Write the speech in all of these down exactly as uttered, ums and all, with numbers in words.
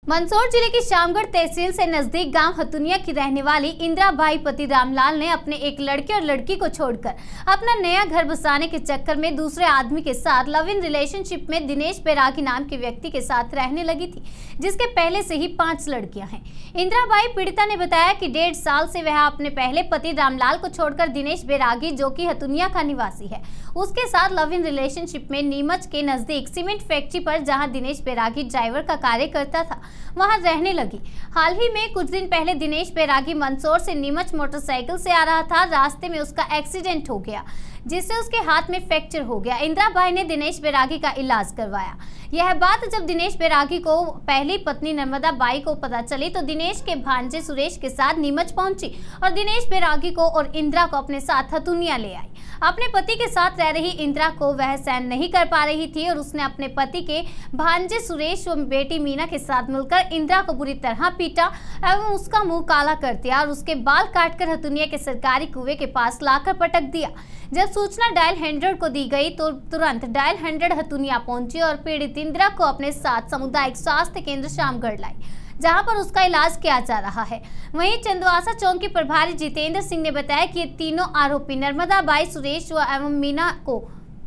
मंदसौर जिले की शामगढ़ तहसील से नजदीक गांव हतुनिया की रहने वाली इंदिराबाई पति रामलाल ने अपने एक लड़के और लड़की को छोड़कर अपना नया घर बसाने के चक्कर में दूसरे आदमी के साथ लव इन रिलेशनशिप में दिनेश बैरागी नाम के व्यक्ति के साथ रहने लगी थी, जिसके पहले से ही पांच लड़कियां हैं। इंदिराबाई पीड़िता ने बताया कि डेढ़ साल से वह अपने पहले पति रामलाल को छोड़कर दिनेश बैरागी, जो कि हतुनिया का निवासी है, उसके साथ लव इन रिलेशनशिप में नीमच के नजदीक सीमेंट फैक्ट्री पर, जहां दिनेश बैरागी ड्राइवर का कार्य करता था, वहां रहने लगी। हाल ही में कुछ दिन पहले दिनेश बैरागी मंदसौर से नीमच मोटरसाइकिल से आ रहा था। रास्ते में उसका एक्सीडेंट हो गया, जिससे उसके हाथ में फ्रैक्चर हो गया। इंदिराबाई ने दिनेश बैरागी का इलाज करवाया। यह बात जब दिनेश बैरागी को पहली पत्नी नर्मदा बाई को पता चली तो दिनेश के भांजे सुरेश के साथ नीमच पहुंची और दिनेश बैरागी को और इंदिरा को अपने साथ हतुनिया ले आई। अपने पति के साथ रह रही इंदिरा को वह सहन नहीं कर पा रही थी और उसने अपने पति के भांजे सुरेश और बेटी मीना के साथ मिलकर इंदिरा को बुरी तरह पीटा एवं उसका मुंह काला कर दिया और उसके बाल काटकर हतुनिया के सरकारी कुएं के पास लाकर पटक दिया। जब सूचना डायल हंड्रेड को दी गई तो तुरंत डायल हंड्रेड हतुनिया पहुंची और पीड़ित इंदिरा को अपने साथ सामुदायिक स्वास्थ्य केंद्र शामगढ़ लाई, जहां पर उसका इलाज किया जा रहा है। वहीं चंदवासा चौक के प्रभारी जितेंद्र सिंह ने बताया कि ये तीनों आरोपी नर्मदा बाई, सुरेश एवं मीना को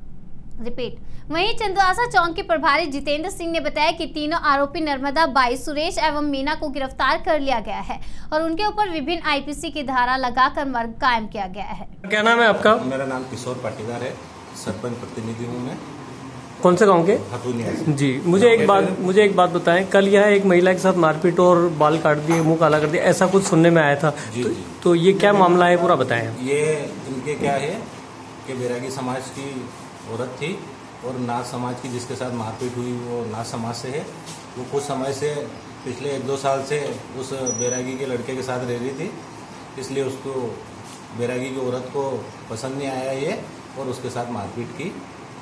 रिपीट वहीं चंदवासा चौक के प्रभारी जितेंद्र सिंह ने बताया कि तीनों आरोपी नर्मदा बाई, सुरेश एवं मीना को गिरफ्तार कर लिया गया है और उनके ऊपर विभिन्न आईपीसी की धारा लगाकर मर्ग कायम किया गया है। क्या नाम है आपका? मेरा नाम किशोर पाटीदार है, सरपंच प्रतिनिधि हूँ मैं। कौन से गांव के? हतुनिया। जी, मुझे एक बात मुझे एक बात बताएं, कल यह एक महिला के साथ मारपीट और बाल काट दिए, मुंह काला कर दिया, ऐसा कुछ सुनने में आया था। जी, तो, जी। तो ये क्या मामला है, पूरा बताएं। ये इनके क्या है कि बैरागी समाज की औरत थी और नाथ समाज की जिसके साथ मारपीट हुई वो नाथ समाज से है। वो कुछ समय से पिछले एक दो साल से उस बैरागी के लड़के के साथ रह रही थी, इसलिए उसको बैरागी की औरत को पसंद नहीं आया ये और उसके साथ मारपीट की,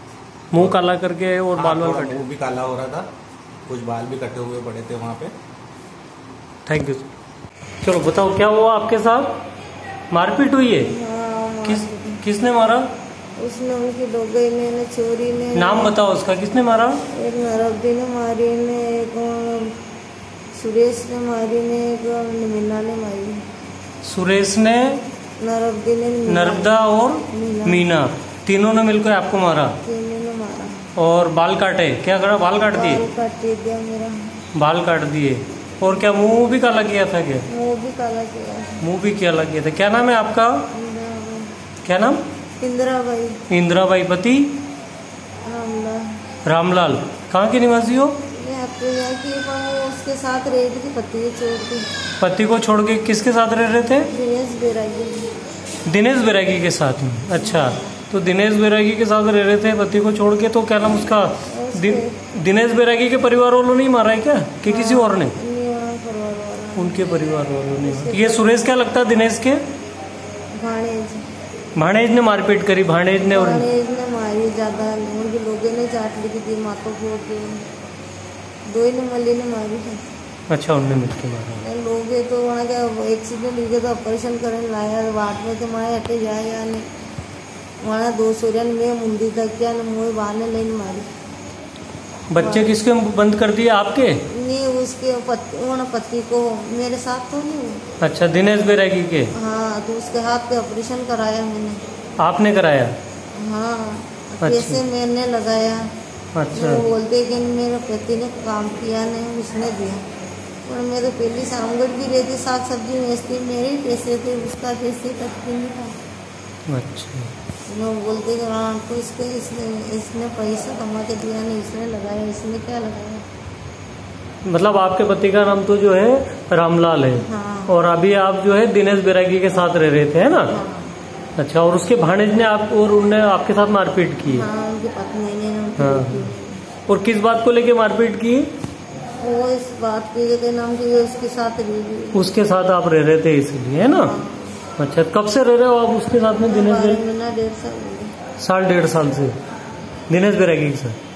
मुंह काला करके और बाल बाल कटे। मुंह भी काला हो रहा था, कुछ बाल भी कटे हुए पड़े थे वहाँ पे। Thank you. चलो बताओ, क्या हुआ आपके साथ? मारपीट हुई है? किस किसने मारा? उसने उनकी डोगई ने, ने चोरी ने। नाम बताओ उसका, किसने मारा? एक नरब्दी ने मारी ने, एक सुरेश ने मारी ने, एक मीना ने मारी। सुरेश ने, नरब्दी ने, नर्मदा और मीना, मीना तीनों ने मिलकर आपको मारा? तीनों ने मारा। और बाल काटे? क्या करा? बाल काट दिए? बाल काट दिया मेरा। बाल काट दिए। और क्या मुंह भी काला किया था? क्या मुंह भी काला किया? मुंह भी काला किया था। क्या नाम है आपका? क्या नाम? इंदिराबाई। इंदिराबाई पति रामलाल। रामलाल कहाँ के निवासी हो? यहाँ की उसके साथ रह रही थी, पति को छोड़ के। पति को छोड़ के किसके साथ रह रहे थे? दिनेश बैरागी। दिनेश बैरागी के साथ में। अच्छा, तो दिनेश बैरागी के साथ रह रहे थे पति को छोड़ के। तो क्या नाम उसका? दि, दिनेश बैरागी के परिवार वालों ने मारा है क्या कि किसी और ने? उनके परिवार वालों ने। ये सुरेश क्या लगता है दिनेश के? भाणेज। भाणेज ने मारपीट करी? भाणेज ने और भाणेज ने मारी ज्यादा, उनके लोगों ने चाट ली थी, माथों फोड़ के दो ही ने मल्ली ने मारी है। अच्छा, उनने मिलकर मारा। लोग तो वहाँ क्या एक्सीडेंट हुई तो ऑपरेशन करने लाया वार्ड में, तो वहाँ हटे जाए या नहीं, वहाँ दो सूर्यन में मुंदी तक क्या मुँह बहाने लेने मारी। बच्चे किसके बंद कर दिए? आपके? नहीं, उसके पति, पति को। मेरे साथ तो नहीं। अच्छा, दिनेश बैरागी के? हाँ, तो उसके हाथ पे ऑपरेशन कराया मैंने। आपने कराया? हाँ। अच्छा। पैसे मैंने लगाया। अच्छा। वो बोलते कि मेरे पति ने काम किया नहीं, उसने दिया। और मेरे पहली सामगढ़ भी रहती, साग सब्जी बेचती, मेरे ही पैसे थे, उसका पैसे तक भी नहीं था। अच्छा। वो बोलते कि हाँ तो इसके इसने इसने पैसा कमा के दिया नहीं, इसने लगाया, इसने क्या लगाया। मतलब आपके पति का नाम तो जो है रामलाल है। हाँ। और अभी आप जो है दिनेश बैरागी के साथ रह रहे थे, है ना? हाँ। अच्छा, और उसके भाणेज ने आप और उनने आपके साथ मारपीट की? हाँ, उनकी पत्नी ने। हाँ। और किस बात को लेके मारपीट की? वो इस बात के नाम की उसके साथ रही। उसके साथ आप रह रहे थे इसलिए, है ना? हाँ। अच्छा, कब से रह रहे हो आप उसके साथ में? दिनेश बैरागी? डेढ़ साल साल डेढ़ साल से दिनेश बैरागी के साथ।